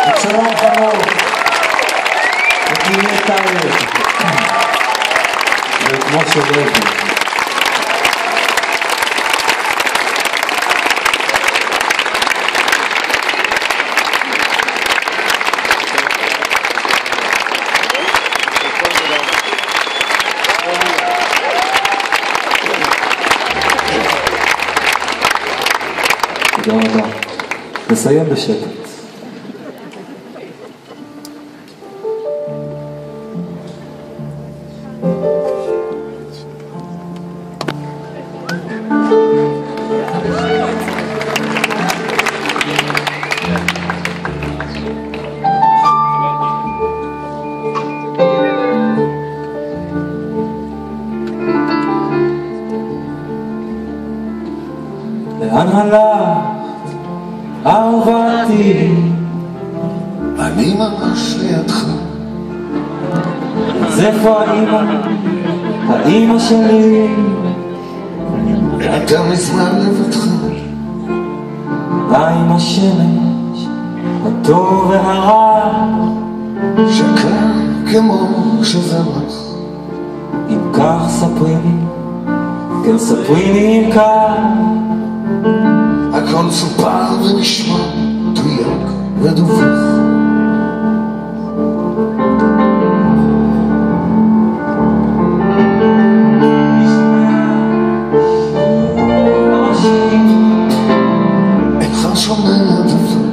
שלום חנוך, ותהיה טייב, וכמו שולב. תודה רבה. נסיים בשקט. לאן הלכת, אהובתי? אני ממש לידך. אז איפה האמא? האמא שלי? אתה מזמן לבדך. בא עם השמש, הטוב והרע, שקע כמו שזרח. אם כך ספרי לי, כן ספרי לי אם כך. הכל סופר ונשמע דויק ודובוך. אינך שומע דבר,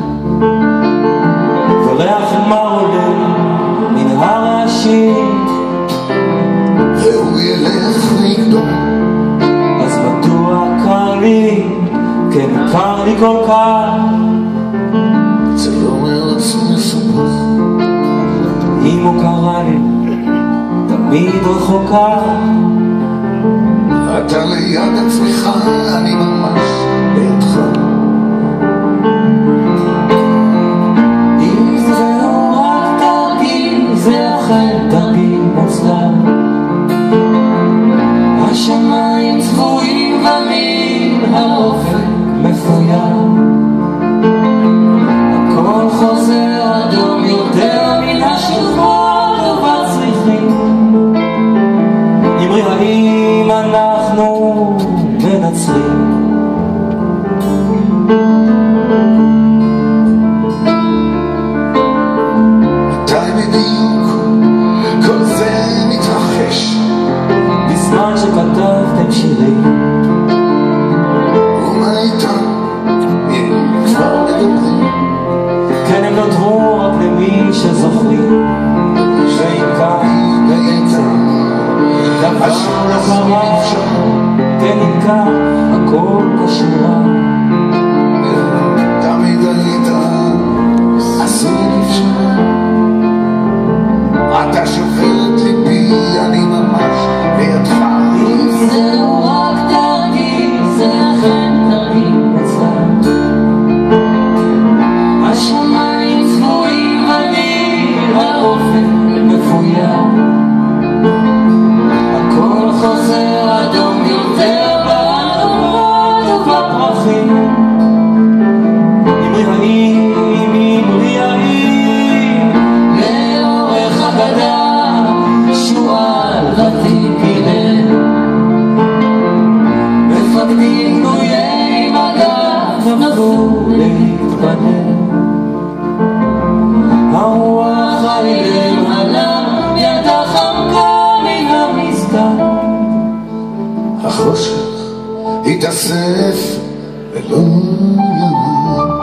וריח מה עולה מן הרעשים, והוא ילך ויגדול. אז מדוע קר לי, כן קר לי כל כך? זה לא מארץ מסובך. אם הוא קרא לי תמיד רחוקה, אתה ליד עצמך, אני ממש לידך. אם זהו רק תרגיל, זה אכן תרגיל מוצלח. השמיים צבועים ומן האופק מפויר, הכל חוזר אדום יותר מן השכבות ובצריכים. אמרי האם אנחנו מנצחים? מתי בדיוק כל זה מתרחש? בזמן שכתבתם שירים, ומה איתם? כבר מדברים. כן הם נותרו רק למי שזוכרים, שאם כך בעצם דבר לא קרה, כן אם כך הכל קשורה. תמיד היית עשוי לפשרה. אתה שובר את ליבי, אני ממש לידך. אם זהו רק תרגיל, זה אכן תרגיל מוצלח. השמיים צבועים ומן האופק מפויר, הכל חוזר אדום יותר באדמות ובפרחים. אמרי האם לאורך הגדה שועל ותיק ילד, מפקדים גדויי מג"ב נפלו להתפלל. הרוח האילם הלם, ידה חמקה מן המסתר. החושך התאסף ולא ירד.